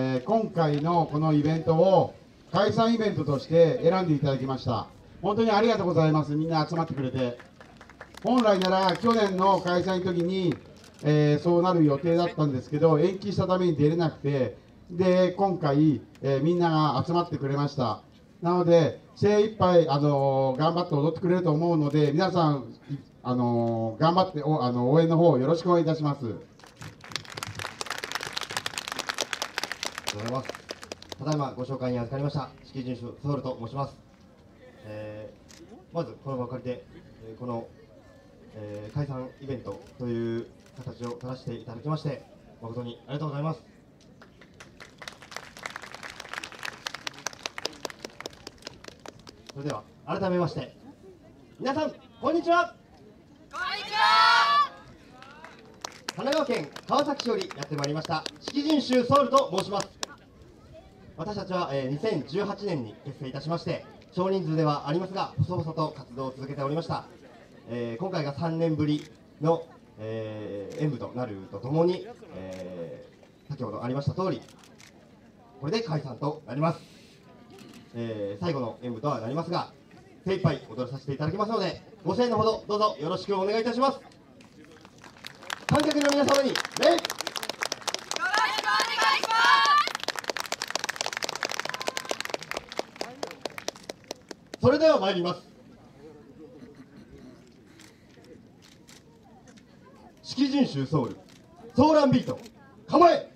今回のこのイベントを解散イベントとして選んでいただきました。本当にありがとうございます。みんな集まってくれて。本来なら去年の開催の時に、そうなる予定だったんですけど、延期したために出れなくて、で今回、みんなが集まってくれました。なので精一杯頑張って踊ってくれると思うので、皆さん頑張って応援の方よろしくお願いいたします。 ありがとうございます。ただいまご紹介に預かりました式順守ソウルと申します。まずこの場を借りて、この、解散イベントという形を取らせていただきまして誠にありがとうございます。それでは改めまして皆さんこんにちは。 こんにちは。 神奈川県川崎市よりやってまいりました式順守ソウルと申します。私たちは、2018年に結成いたしまして、少人数ではありますが細々と活動を続けておりました。今回が3年ぶりの、演舞となるとともに、先ほどありました通りこれで解散となります。最後の演舞とはなりますが、精一杯踊らさせていただきますので、ご声援のほどどうぞよろしくお願いいたします。観客の皆様に礼。 よろしくお願いします。 それでは参ります。式順守ソウルソーランビート構え。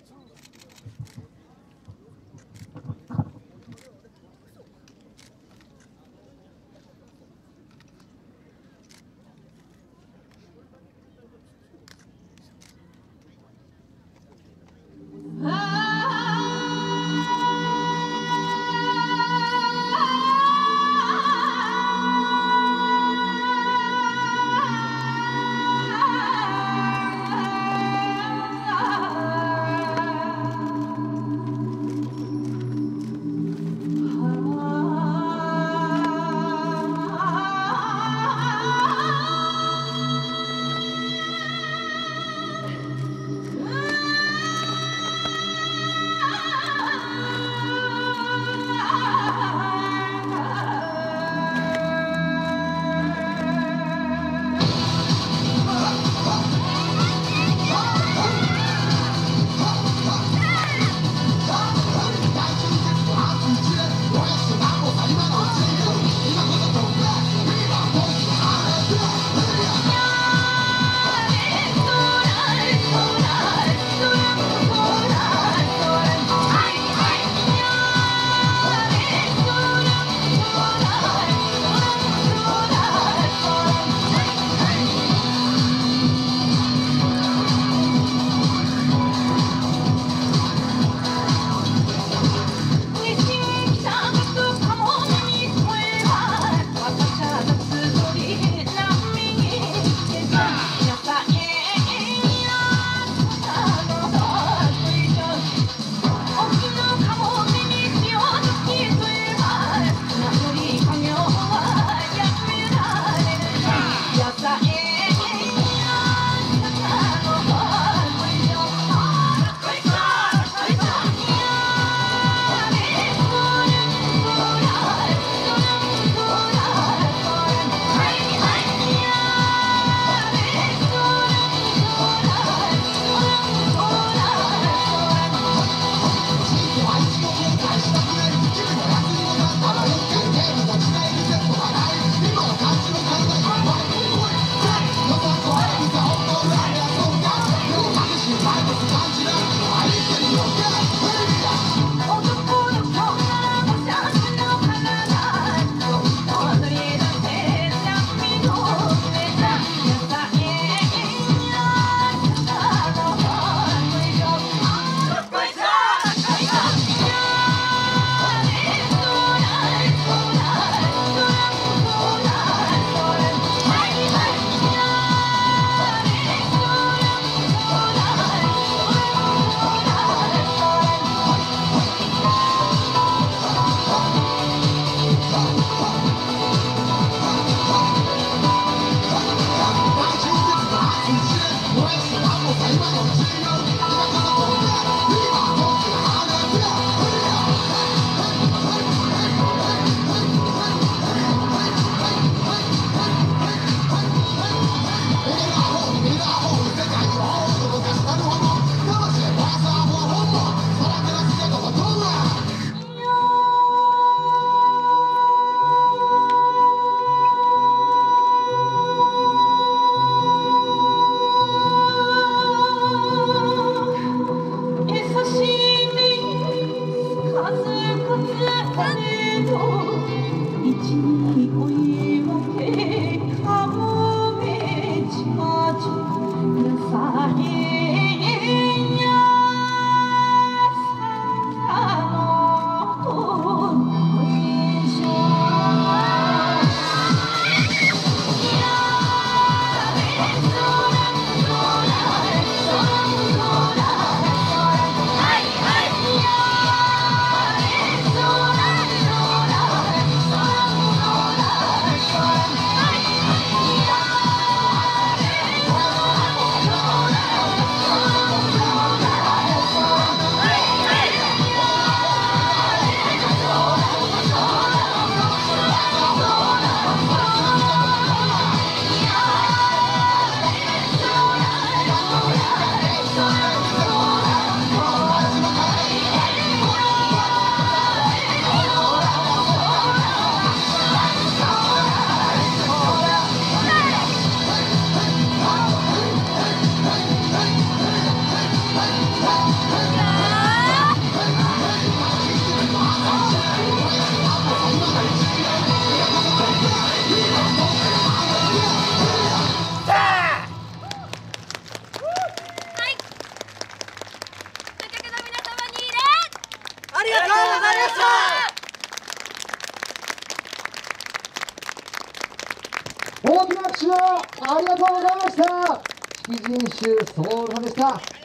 大きな拍手をありがとうございました。式人種ソウルさんでした。